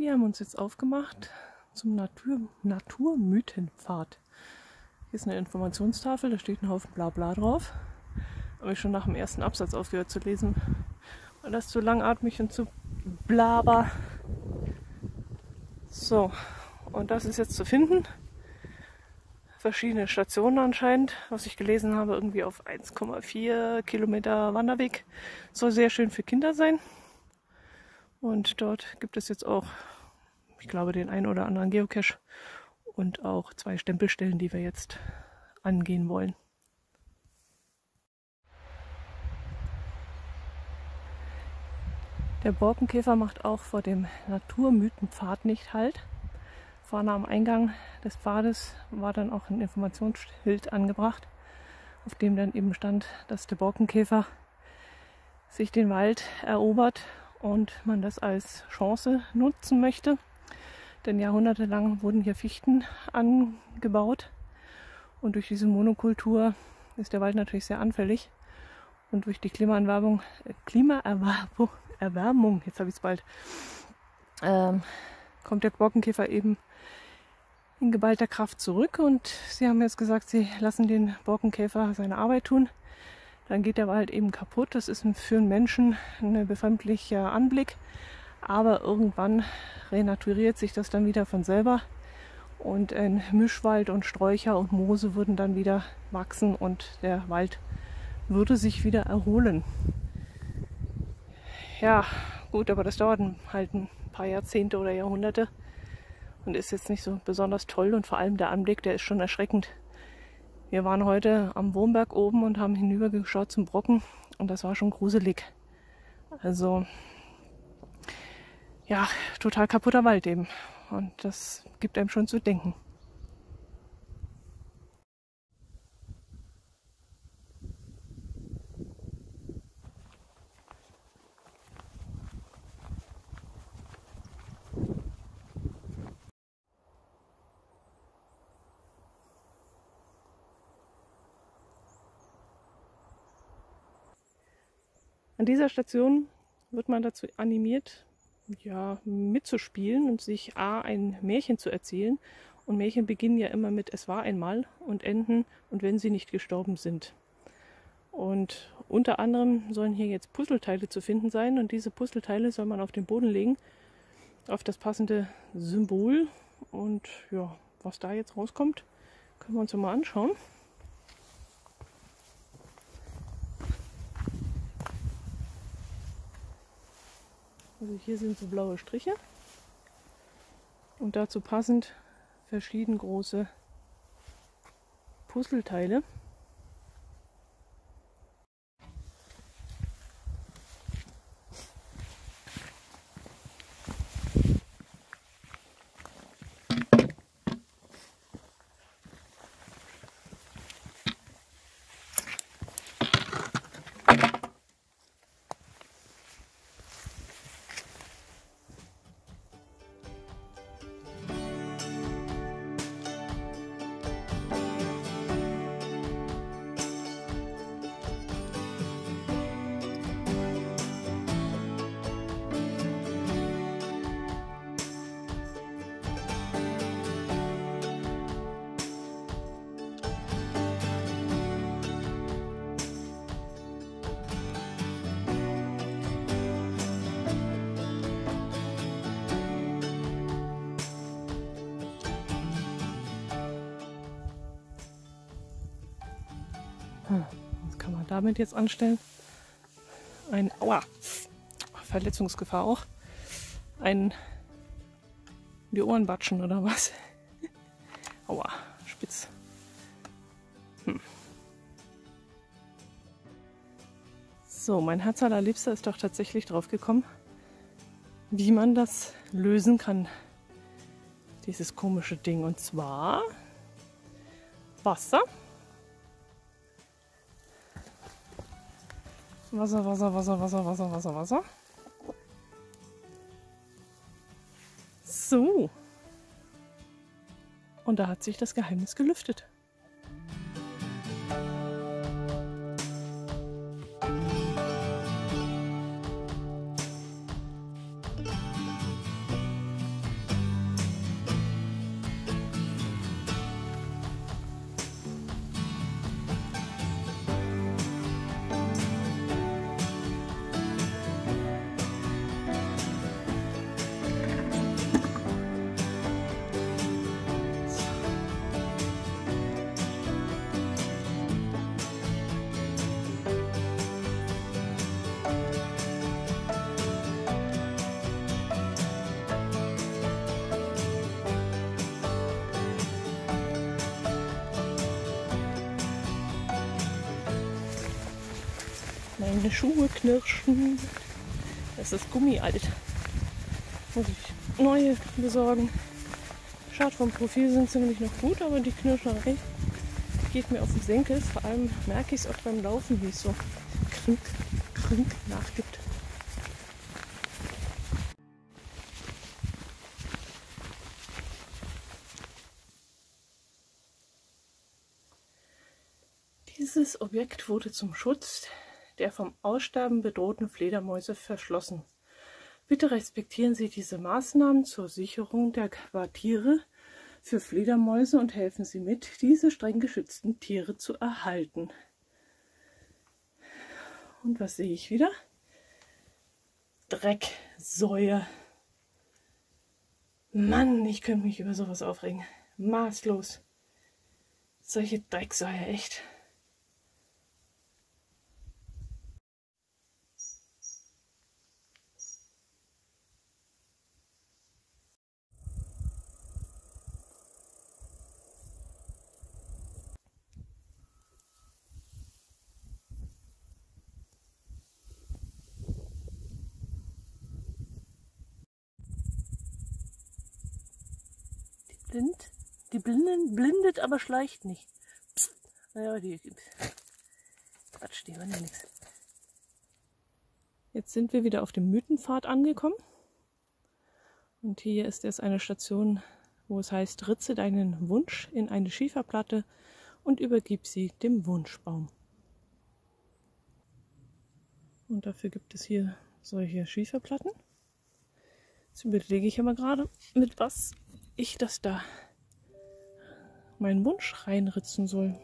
Wir haben uns jetzt aufgemacht zum Naturmythenpfad. Hier ist eine Informationstafel, da steht ein Haufen Blabla drauf. Habe ich schon nach dem ersten Absatz aufgehört zu lesen, weil das zu langatmig und zu blaber. So, und das ist jetzt zu finden. Verschiedene Stationen anscheinend, was ich gelesen habe, irgendwie auf 1,4 Kilometer Wanderweg. Soll sehr schön für Kinder sein. Und dort gibt es jetzt auch, ich glaube, den einen oder anderen Geocache und auch 2 Stempelstellen, die wir jetzt angehen wollen. Der Borkenkäfer macht auch vor dem Naturmythenpfad nicht Halt. Vorne am Eingang des Pfades war dann auch ein Informationsschild angebracht, auf dem dann eben stand, dass der Borkenkäfer sich den Wald erobert und man das als Chance nutzen möchte. Denn jahrhundertelang wurden hier Fichten angebaut und durch diese Monokultur ist der Wald natürlich sehr anfällig. Und durch die Klimaerwärmung, jetzt habe ich es bald, kommt der Borkenkäfer eben in geballter Kraft zurück. Und sie haben jetzt gesagt, sie lassen den Borkenkäfer seine Arbeit tun. Dann geht der Wald eben kaputt. Das ist für einen Menschen ein befremdlicher Anblick. Aber irgendwann renaturiert sich das dann wieder von selber. Und ein Mischwald und Sträucher und Moose würden dann wieder wachsen und der Wald würde sich wieder erholen. Ja, gut, aber das dauert halt ein paar Jahrzehnte oder Jahrhunderte und ist jetzt nicht so besonders toll. Und vor allem der Anblick, der ist schon erschreckend. Wir waren heute am Wurmberg oben und haben hinübergeschaut zum Brocken und das war schon gruselig. Also, ja, total kaputter Wald eben. Und das gibt einem schon zu denken. An dieser Station wird man dazu animiert, ja, mitzuspielen und sich ein Märchen zu erzählen. Und Märchen beginnen ja immer mit "Es war einmal" und enden "und wenn sie nicht gestorben sind". Und unter anderem sollen hier jetzt Puzzleteile zu finden sein. Und diese Puzzleteile soll man auf den Boden legen, auf das passende Symbol. Und ja, was da jetzt rauskommt, können wir uns mal anschauen. Also hier sind so blaue Striche und dazu passend verschieden große Puzzleteile. Was kann man damit jetzt anstellen? Aua, Verletzungsgefahr auch. In die Ohren batschen oder was? Aua, spitz. So, mein Herz allerliebster ist doch tatsächlich drauf gekommen, wie man das lösen kann. Dieses komische Ding. Und zwar Wasser. Wasser, Wasser, Wasser, Wasser, Wasser, Wasser, Wasser. So. Und da hat sich das Geheimnis gelüftet. Meine Schuhe knirschen. Das ist gummialt. Muss ich neue besorgen. Schade, vom Profil sind sie nämlich noch gut, aber die Knirscherei geht mir auf den Senkel. Vor allem merke ich es auch beim Laufen, wie es so krink, krink nachgibt. Dieses Objekt wurde zum Schutz der vom Aussterben bedrohten Fledermäuse verschlossen. Bitte respektieren Sie diese Maßnahmen zur Sicherung der Quartiere für Fledermäuse und helfen Sie mit, diese streng geschützten Tiere zu erhalten. Und was sehe ich wieder? Dreck, Säue. Mann, ich könnte mich über sowas aufregen. Maßlos. Solche Drecksäue, echt. Die blindet, aber schleicht nicht. Psst. Naja, Quatsch, die hören ja nichts. Jetzt sind wir wieder auf dem Mythenpfad angekommen. Und hier ist jetzt eine Station, wo es heißt, ritze deinen Wunsch in eine Schieferplatte und übergib sie dem Wunschbaum. Und dafür gibt es hier solche Schieferplatten. Jetzt überlege ich aber gerade, mit was ich das da meinen Wunsch reinritzen soll.